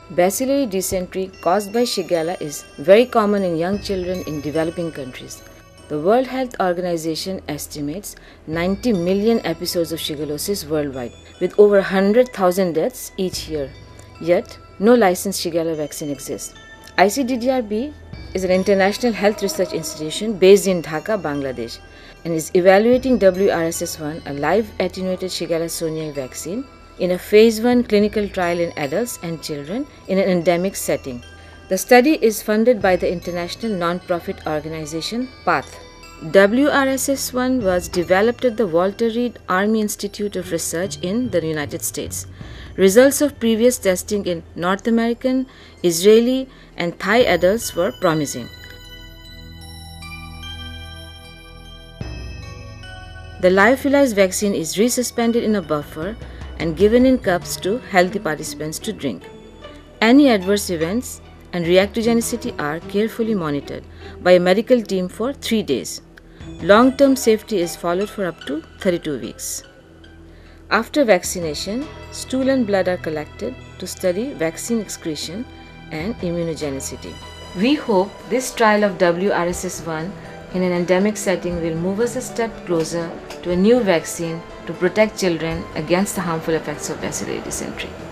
Bacillary dysentery caused by Shigella is very common in young children in developing countries. The World Health Organization estimates 90 million episodes of shigellosis worldwide, with over 100,000 deaths each year. Yet, no licensed Shigella vaccine exists. ICDDRB is an international health research institution based in Dhaka, Bangladesh, and is evaluating WRSS1, a live attenuated Shigella soniae vaccine, in a phase 1 clinical trial in adults and children in an endemic setting. The study is funded by the international non-profit organization PATH. WRSS1 was developed at the Walter Reed Army Institute of Research in the United States. Results of previous testing in North American, Israeli, and Thai adults were promising. The lyophilized vaccine is resuspended in a buffer and given in cups to healthy participants to drink. Any adverse events and reactogenicity are carefully monitored by a medical team for 3 days. Long-term safety is followed for up to 32 weeks. After vaccination, stool and blood are collected to study vaccine excretion and immunogenicity. We hope this trial of WRSS1 in an endemic setting will move us a step closer to a new vaccine to protect children against the harmful effects of bacillary dysentery.